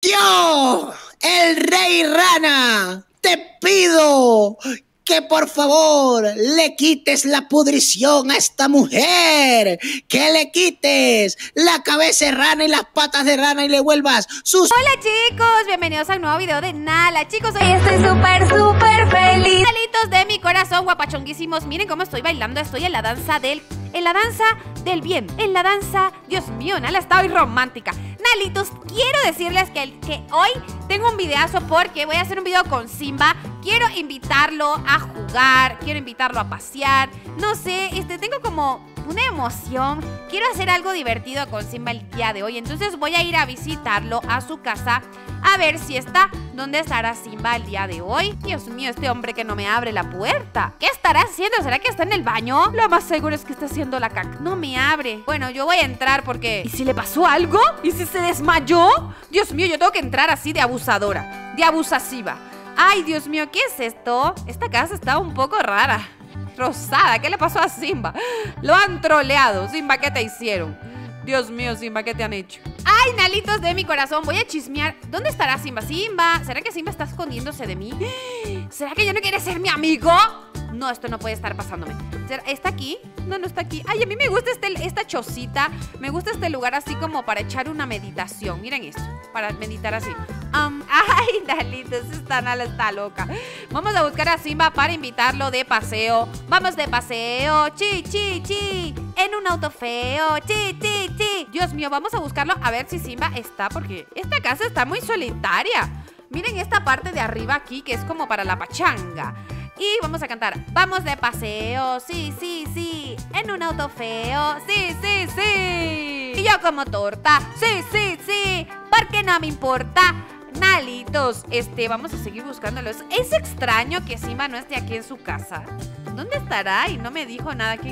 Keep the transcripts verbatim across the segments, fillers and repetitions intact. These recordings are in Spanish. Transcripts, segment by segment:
Yo, el rey rana, te pido que por favor le quites la pudrición a esta mujer, que le quites la cabeza de rana y las patas de rana y le vuelvas sus... Hola chicos, bienvenidos a un nuevo video de Nala. Chicos, hoy estoy súper, súper feliz. Nalitos de mi corazón, guapachonguísimos. Miren cómo estoy bailando, estoy en la danza del... En la danza del bien, en la danza... Dios mío, Nala está hoy romántica. Nalitos, quiero decirles que, que hoy tengo un videazo porque voy a hacer un video con Simba. Quiero invitarlo a jugar, quiero invitarlo a pasear. No sé, este, tengo como una emoción. Quiero hacer algo divertido con Simba el día de hoy. Entonces voy a ir a visitarlo a su casa a ver si está. ¿Dónde estará Simba el día de hoy? Dios mío, este hombre que no me abre la puerta. ¿Qué estará haciendo? ¿Será que está en el baño? Lo más seguro es que está haciendo la caca. No me abre. Bueno, yo voy a entrar porque... ¿Y si le pasó algo? ¿Y si se desmayó? Dios mío, yo tengo que entrar así de abusadora, de abusasiva. Ay, Dios mío, ¿qué es esto? Esta casa está un poco rara. Rosada, ¿qué le pasó a Simba? Lo han troleado. Simba, ¿qué te hicieron? Dios mío, Simba, ¿qué te han hecho? Ay, Nalitos de mi corazón, voy a chismear. ¿Dónde estará Simba? Simba, ¿será que Simba está escondiéndose de mí? ¿Será que ya no quiere ser mi amigo? No, esto no puede estar pasándome. ¿Está aquí? No, no está aquí. Ay, a mí me gusta este, esta chocita. Me gusta este lugar así como para echar una meditación. Miren esto, para meditar así. um, Ay, Nalitos, esta Nala está loca. Vamos a buscar a Simba para invitarlo de paseo. Vamos de paseo, chi, chi, chi. En un auto feo, chi, chi, chi. Dios mío, vamos a buscarlo a ver si Simba está, porque esta casa está muy solitaria. Miren esta parte de arriba aquí que es como para la pachanga. Y vamos a cantar. Vamos de paseo, sí, sí, sí. En un auto feo, sí, sí, sí. Y yo como torta, sí, sí, sí. Porque no me importa. Nalitos, este, vamos a seguir buscándolos. Es extraño que Simba no esté aquí en su casa. ¿Dónde estará? Y no me dijo nada aquí.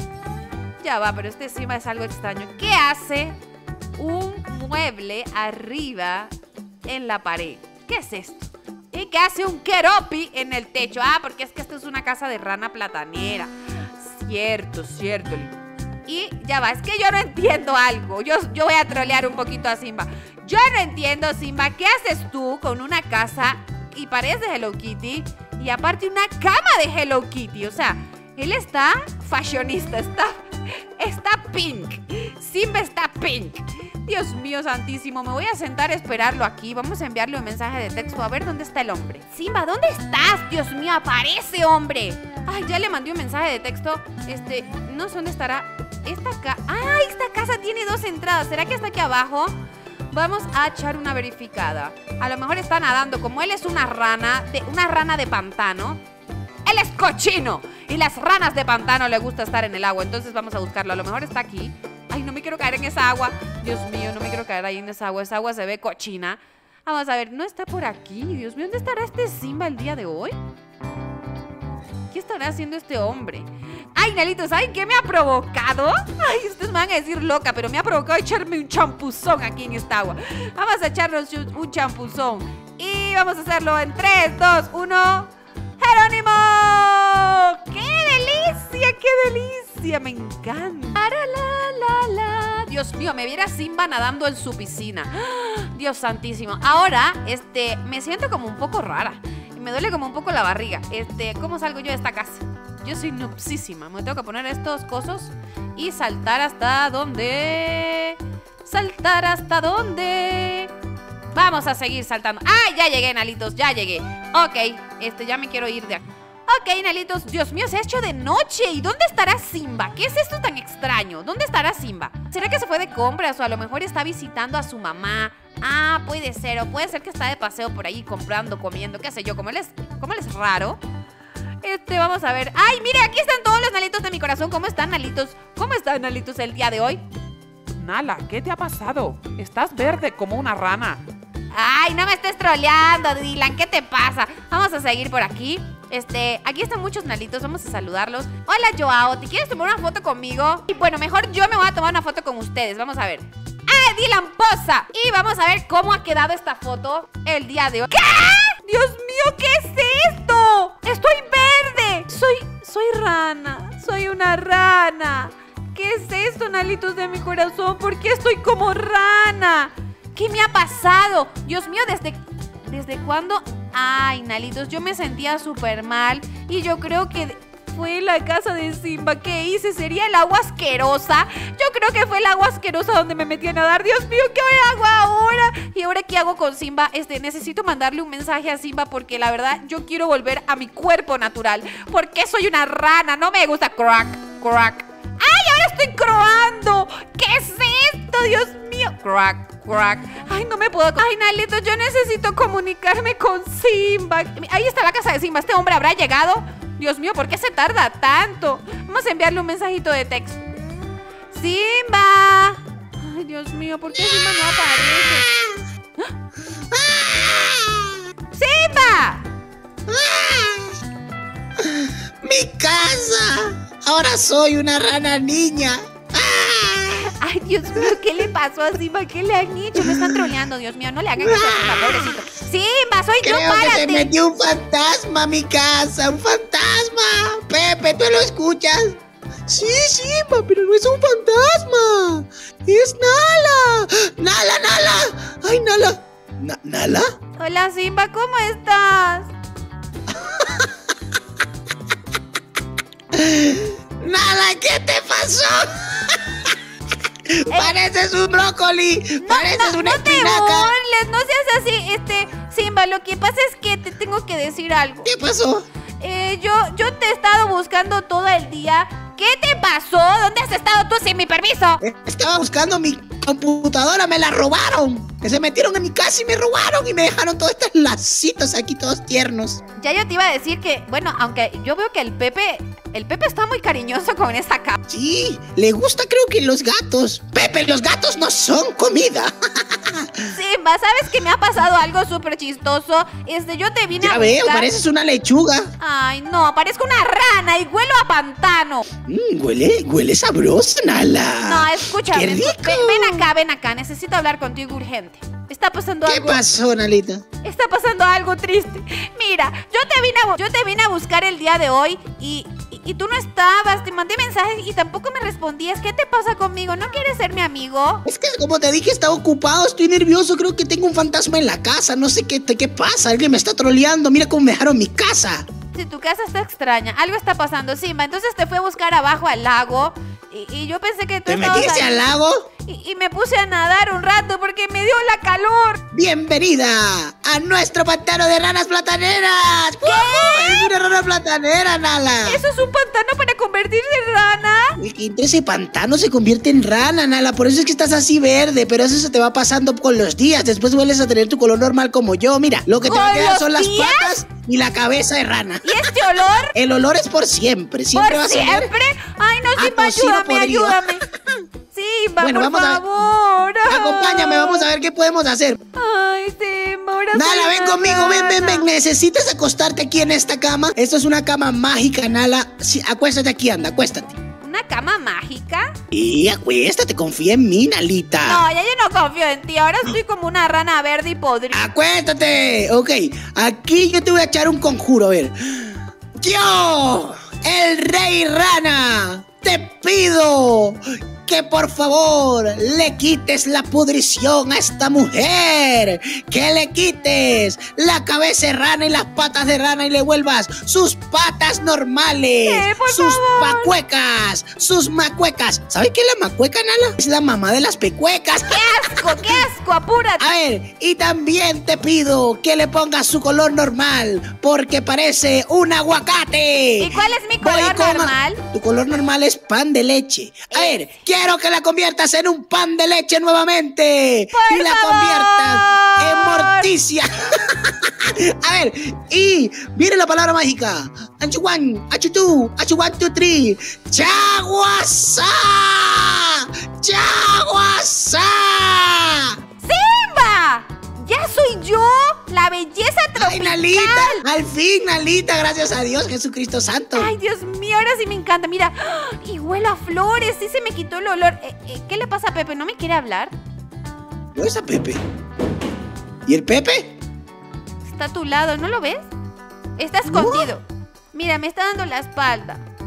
Ya va, pero este Simba es algo extraño. ¿Qué hace un mueble arriba en la pared? ¿Qué es esto? ¿Y qué hace un keropi en el techo? Ah, porque es que esto es una casa de rana platanera. Cierto, cierto. Y ya va, es que yo no entiendo algo. Yo, yo voy a trolear un poquito a Simba. Yo no entiendo, Simba, ¿qué haces tú con una casa y paredes de Hello Kitty y aparte una cama de Hello Kitty? O sea, él está fashionista, está, está pink. Simba está pink. Dios mío santísimo, me voy a sentar a esperarlo aquí. Vamos a enviarle un mensaje de texto a ver dónde está el hombre. Simba, ¿dónde estás? Dios mío, aparece, hombre. Ay, ya le mandé un mensaje de texto. Este, no sé dónde estará. Esta casa. Ay, esta casa tiene dos entradas. ¿Será que está aquí abajo? Vamos a echar una verificada. A lo mejor está nadando. Como él es una rana, de, una rana de pantano. Él es cochino. Y las ranas de pantano le gusta estar en el agua. Entonces vamos a buscarlo. A lo mejor está aquí. Ay, no me quiero caer en esa agua. Dios mío, no me quiero caer ahí en esa agua. Esa agua se ve cochina. Vamos a ver, no está por aquí. Dios mío, ¿dónde estará este Simba el día de hoy? ¿Qué estará haciendo este hombre? Ay, Nalitos, ¿saben qué me ha provocado? Ay, ustedes me van a decir loca, pero me ha provocado echarme un champuzón aquí en esta agua. Vamos a echarnos un champuzón. Y vamos a hacerlo en tres, dos, uno... ¡Jerónimo! ¡Qué delicia, qué delicia! Me encanta. La, la, la, la. Dios mío, me viera Simba nadando en su piscina. Dios santísimo. Ahora, este, me siento como un poco rara. Y me duele como un poco la barriga. Este, ¿cómo salgo yo de esta casa? Yo soy noobsísima. Me tengo que poner estos cosos y saltar hasta donde... Saltar hasta donde... Vamos a seguir saltando. ¡Ah! Ya llegué, Nalitos, ya llegué. Ok, este, ya me quiero ir de aquí. Ok, Nalitos, Dios mío, se ha hecho de noche. ¿Y dónde estará Simba? ¿Qué es esto tan extraño? ¿Dónde estará Simba? ¿Será que se fue de compras o a lo mejor está visitando a su mamá? Ah, puede ser, o puede ser que está de paseo por ahí comprando, comiendo, qué sé yo. Como él es, como él es raro. Este, vamos a ver. ¡Ay, mire, aquí están todos los Nalitos de mi corazón! ¿Cómo están, Nalitos? ¿Cómo están, Nalitos, el día de hoy? Nala, ¿qué te ha pasado? Estás verde como una rana. Ay, no me estés troleando, Dylan, ¿qué te pasa? Vamos a seguir por aquí. Este, aquí están muchos Nalitos, vamos a saludarlos. Hola, Joao, ¿te quieres tomar una foto conmigo? Y bueno, mejor yo me voy a tomar una foto con ustedes, vamos a ver. ¡Ah, Dylan posa! Y vamos a ver cómo ha quedado esta foto el día de hoy. ¿Qué? ¡Dios mío, qué es esto! ¡Estoy verde! Soy, soy rana, soy una rana. ¿Qué es esto, Nalitos de mi corazón? ¿Por qué estoy como rana? ¿Qué me ha pasado? Dios mío, ¿desde, ¿desde cuándo? Ay, Nalitos, yo me sentía súper mal y yo creo que fue la casa de Simba. ¿Qué hice? ¿Sería el agua asquerosa? Yo creo que fue el agua asquerosa donde me metí a nadar. Dios mío, ¿qué hago ahora? ¿Y ahora qué hago con Simba? Este, necesito mandarle un mensaje a Simba porque la verdad yo quiero volver a mi cuerpo natural. Porque soy una rana, no me gusta. Crack, crack. ¡Ay, ahora estoy croando! ¿Qué es esto? Dios mío. Crack, crack. Ay, no me puedo... Ay, Nalito, yo necesito comunicarme con Simba. Ahí está la casa de Simba. ¿Este hombre habrá llegado? Dios mío, ¿por qué se tarda tanto? Vamos a enviarle un mensajito de texto. ¡Simba! Ay, Dios mío, ¿por qué Simba no aparece? ¡Simba! ¡Mi casa! Ahora soy una rana niña. Ay, Dios mío, ¿qué le pasó a Simba? ¿Qué le han hecho? Me están troleando, Dios mío. No le hagan caso a Simba, pobrecito. Simba, soy yo, Creo párate. que se metió un fantasma a mi casa. ¡Un fantasma! Pepe, ¿tú lo escuchas? Sí, Simba, pero no es un fantasma. Es Nala. ¡Nala, Nala! ¡Ay, Nala! Na- ¿Nala? Hola, Simba, ¿cómo estás? ¡Nala, qué te pasó! Pareces un brócoli. No, Pareces no, una no te espinaca. burles, no seas así, este, Simba, lo que pasa es que te tengo que decir algo. ¿Qué pasó? Eh, yo, yo te he estado buscando todo el día. ¿Qué te pasó? ¿Dónde has estado tú sin mi permiso? Estaba buscando mi computadora, me la robaron. Que se metieron en mi casa y me robaron y me dejaron todos estos lacitos aquí todos tiernos. Ya yo te iba a decir que, bueno, aunque yo veo que el Pepe, el Pepe está muy cariñoso con esa cama. Sí, le gusta creo que los gatos. Pepe, los gatos no son comida. Simba, ¿sabes que me ha pasado algo súper chistoso? Este, yo te vine Ya a veo, buscar... pareces una lechuga. Ay, no, parezco una rana y huelo a pantano. Mm, huele, huele sabroso, Nala. No, escúchame. ¡Qué rico! Ven, ven acá, ven acá. Necesito hablar contigo urgente. Está pasando ¿Qué algo. pasó, Nalita? Está pasando algo triste. Mira, yo te vine a, bu- yo te vine a buscar el día de hoy y, y, y tú no estabas. Te mandé mensajes y tampoco me respondías. ¿Qué te pasa conmigo? ¿No quieres ser mi amigo? Es que como te dije, estaba ocupado, estoy nervioso, creo que tengo un fantasma en la casa, no sé qué, qué pasa, alguien me está troleando, mira cómo me dejaron mi casa. Si tu casa está extraña, algo está pasando, Simba. Entonces te fui a buscar abajo al lago y, y yo pensé que tú ¿Te estabas metiste ahí. al lago? Y, y me puse a nadar un rato porque me dio la calor. Bienvenida a nuestro pantano de ranas plataneras. ¿Qué? Es una rana platanera, Nala. ¿Eso es un pantano para convertirse en rana? El que entre ese pantano se convierte en rana, Nala. Por eso es que estás así verde, pero eso se te va pasando con los días. Después vuelves a tener tu color normal como yo. Mira, lo que te va a ¿Con quedar los son las días? patas y la cabeza de rana. ¿Y este olor? El olor es por siempre. Siempre ¿Por vas a oler siempre? Ay, no, a Simba, tocino ayúdame, podrido. ayúdame. Simba, Bueno, por vamos a ver. favor. Acompáñame, vamos a ver qué podemos hacer. Ay, Simba, ahora Nala, soy ven una conmigo, ven, ven, rana. ven. ¿Necesitas acostarte aquí en esta cama? Esto es una cama mágica, Nala. Sí, acuéstate aquí, anda, acuéstate. ¿Una cama mágica? Y acuéstate, confía en mí, Nalita. No, ya yo no confío en ti. Ahora estoy como una rana verde y podrida. Acuéstate. Ok, aquí yo te voy a echar un conjuro, a ver. Yo, el rey rana, te pido que por favor le quites la pudrición a esta mujer, que le quites la cabeza de rana y las patas de rana y le vuelvas sus patas normales, ¿Qué? Por sus favor. macuecas, sus macuecas. ¿Sabes qué es la macueca, Nala? Es la mamá de las pecuecas. ¡Qué asco, qué asco! ¡Apúrate! A ver, y también te pido que le pongas su color normal, porque parece un aguacate. ¿Y cuál es mi Voy color con- normal? Tu color normal es pan de leche. A ver, quiero que la conviertas en un pan de leche nuevamente. ¡Por y la favor! conviertas en morticia. A ver, y viene la palabra mágica. Achuwan, achutú, achuwan, tu, tri. ¡Chaguasá! ¡Chaguasá! ¡Simba! ¡Ya soy yo! ¡La belleza ¡Ay, tropical! Nalita! Al fin, Nalita, gracias a Dios, Jesucristo Santo. Ay, Dios mío, ahora sí me encanta. Mira, ¡ah! y huele a flores. Sí se me quitó el olor. Eh, eh, ¿Qué le pasa a Pepe? ¿No me quiere hablar? ¿Dónde está Pepe? ¿Y el Pepe? Está a tu lado, ¿no lo ves? Está escondido. Mira, me está dando la espalda.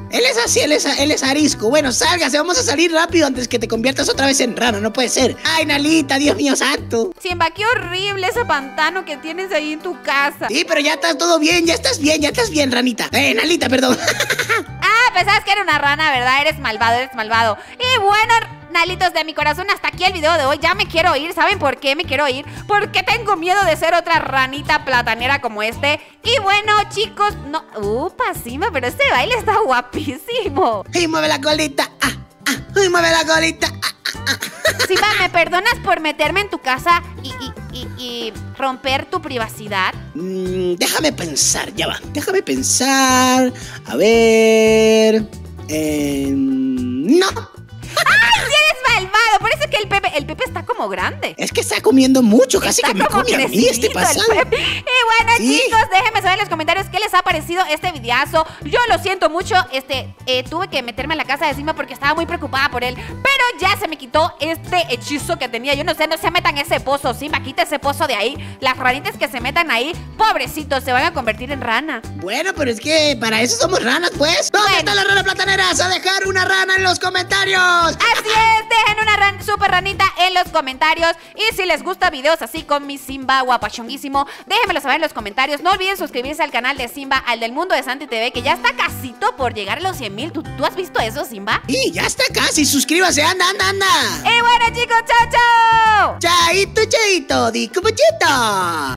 Él es así, él es, él es arisco. Bueno, sálgase, vamos a salir rápido antes que te conviertas otra vez en rana, no puede ser. Ay, Nalita, Dios mío santo. Simba, qué horrible ese pantano que tienes ahí en tu casa. Sí, pero ya estás todo bien, ya estás bien, ya estás bien, ranita. Eh, Nalita, perdón. Ah, pensabas que era una rana, ¿verdad? Eres malvado, eres malvado. Y bueno, Nalitos de mi corazón, hasta aquí el video de hoy. Ya me quiero ir. ¿Saben por qué me quiero ir? Porque tengo miedo de ser otra ranita platanera como este. Y bueno, chicos, no... Upa, Simba, pero este baile está guapísimo. Y mueve la colita. Ah, ah, y mueve la colita. Ah, ah, ah. Simba, ¿me perdonas por meterme en tu casa y, y, y, y romper tu privacidad? Mm, déjame pensar, ya va. Déjame pensar. A ver... Eh, no. ¡Ay, sí eres malvado! Por eso es que el Pepe, el Pepe está como grande. Es que está comiendo mucho, casi Está que me como come a mí este crecidito pasado. el Pepe. Y bueno, Sí. chicos, déjenme saber en los comentarios qué les ha parecido este videazo. Yo lo siento mucho, este, eh, tuve que meterme en la casa de Simba porque estaba muy preocupada por él. Pero ya se me quitó este hechizo que tenía. Yo no sé, no se metan en ese pozo, Simba, quita ese pozo de ahí. Las ranitas que se metan ahí, pobrecitos, se van a convertir en rana. Bueno, pero es que para eso somos ranas, pues. ¿Dónde Bueno. están las ranas plataneras? A dejar una rana en los comentarios. Así es, dejen una ran super ranita en los comentarios. Y si les gusta videos así con mi Simba guapachonguísimo, déjenmelo saber en los comentarios. No olviden suscribirse al canal de Simba, al del Mundo de Santi T V, que ya está casito por llegar a los cien mil. ¿Tú, ¿Tú has visto eso, Simba? Y ya está casi, suscríbase, anda, anda, anda. Y bueno, chicos, chao, chao. Chaito, chaito, di como chito.